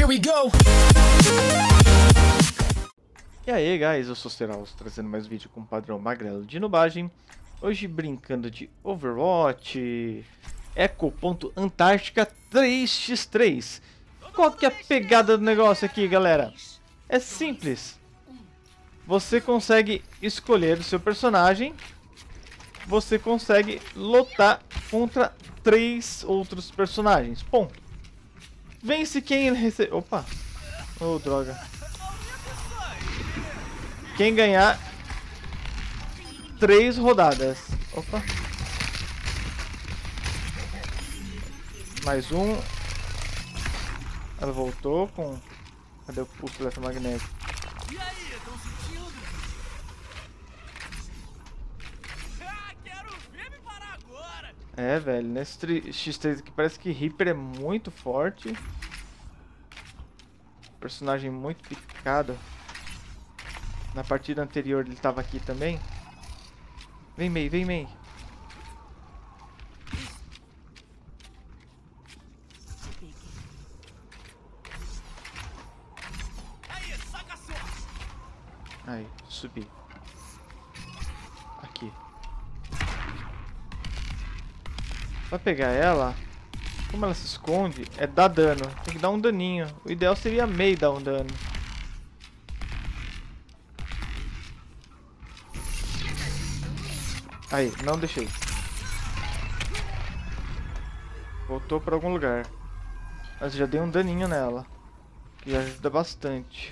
we go! E aí guys, eu sou o Seraus, trazendo mais vídeo com padrão magrelo de nubagem. Hoje brincando de Overwatch Eco.Antártica 3x3. Qual que é a pegada do negócio aqui, galera? É simples. Você consegue escolher o seu personagem. Você consegue lutar contra 3 outros personagens. Ponto. Vence quem recebe... Opa! Oh, droga. Quem ganhar 3 rodadas. Opa. Mais um. Ela voltou com... Cadê o pulso eletromagnético? E aí, estão sentindo? Quero ver me parar agora! É, velho, nesse X3 aqui parece que Reaper é muito forte. Personagem muito picado. Na partida anterior ele tava aqui também. Vem, Mei, vem, Mei. Aí, saca só! Aí, subi. Aqui. Pra pegar ela, como ela se esconde, é dar dano. Tem que dar um daninho. O ideal seria a Mei dar um dano. Aí, não deixei. Voltou pra algum lugar. Mas já dei um daninho nela. Que já ajuda bastante.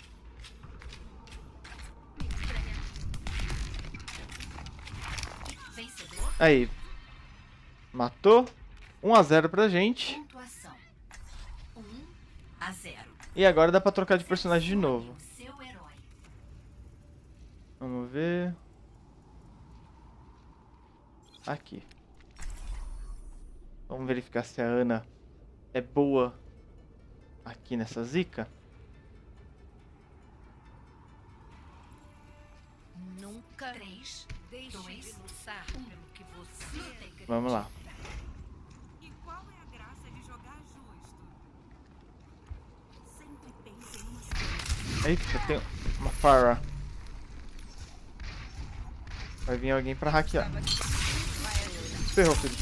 Aí. Matou. 1 a 0 pra gente. Pontuação 1 a 0. E agora dá pra trocar de personagem de novo. Seu herói. Vamos ver. Aqui. Vamos verificar se a Ana é boa aqui nessa zica. Nunca 3, 2, 1. Que você Vamos lá. E qual é a graça de jogar justo? Sempre pense em uma Eita, tem uma Pharah. Vai vir alguém pra hackear. Ferrou, filho.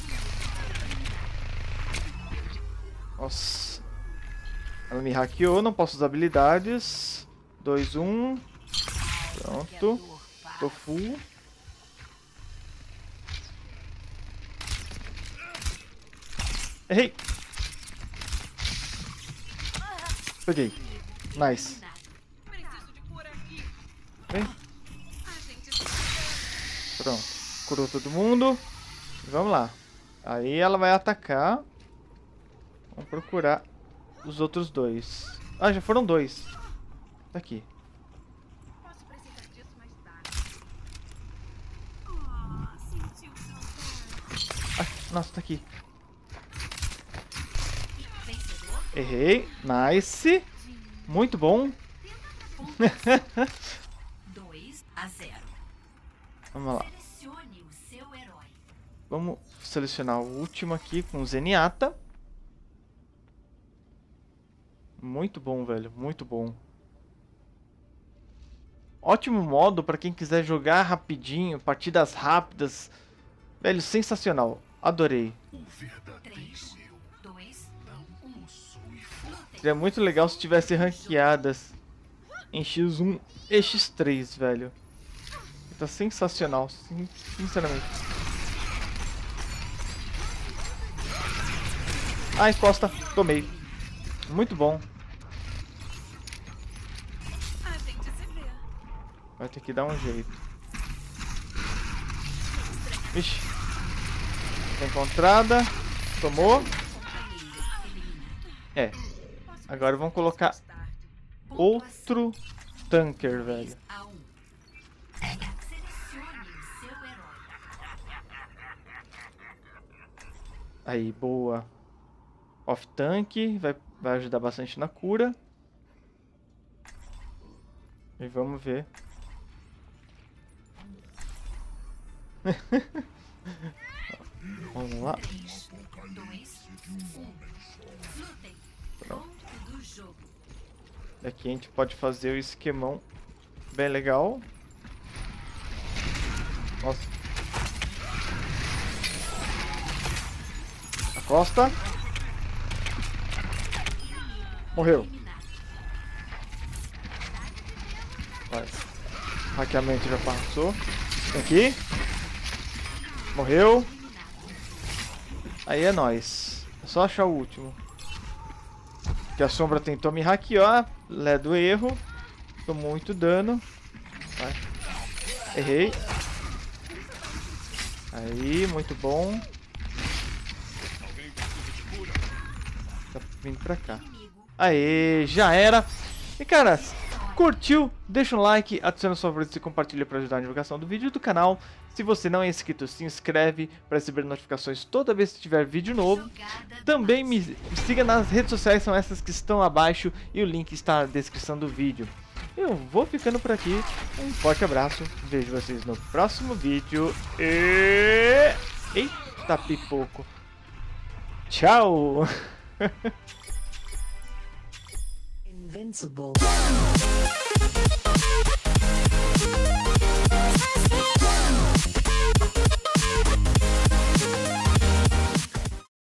Nossa. Ela me hackeou, não posso usar habilidades. 2, 1. Pronto. Tô full. Errei. Peguei. Nice. preciso de cura aqui. Vem. A gente se Pronto. Curou todo mundo. Vamos lá. Aí ela vai atacar. Vamos procurar os outros 2. Ah, já foram 2. Tá aqui. posso precisar disso mais tarde. Ah, sentiu saudade. Ah, nossa, tá aqui. vencedor. Errei. Nice. Muito bom. 2 a 0. Vamos lá. Selecione o seu herói. Vamos selecionar o último aqui com Zenyatta. Muito bom, velho. Muito bom. Ótimo modo para quem quiser jogar rapidinho, partidas rápidas. Velho, sensacional. Adorei. 3, 2, 1. Seria muito legal se tivesse ranqueadas em X1 e X3, velho. Tá sensacional, sinceramente. Ai, costa. Tomei. Muito bom. A gente se vê. Vai ter que dar um jeito. Vixe. Tá encontrada. Tomou. É. Agora vamos colocar outro tanker, velho. A 1. Selecione o seu herói. Aí, boa. Off tank. Vai ajudar bastante na cura. E vamos ver. Vamos lá. 3, 2, 1. Lutem. Ponto do jogo. Aqui a gente pode fazer o esquemão bem legal. Nossa. Acosta. Morreu. Vai. Hackeamento já passou. Aqui. Morreu. Aí é nóis. É só achar o último. Que a sombra tentou me hackear. Lé do erro. Tomou muito dano. Vai. Errei. Aí, muito bom. Tá vindo pra cá. Aê, já era. E cara, curtiu? Deixa um like, adiciona os favoritos e compartilha para ajudar a divulgação do vídeo do canal. Se você não é inscrito, se inscreve para receber notificações toda vez que tiver vídeo novo. Também me siga nas redes sociais, são essas que estão abaixo e o link está na descrição do vídeo. Eu vou ficando por aqui, um forte abraço, vejo vocês no próximo vídeo e... Eita pipoco! Tchau! Invincible.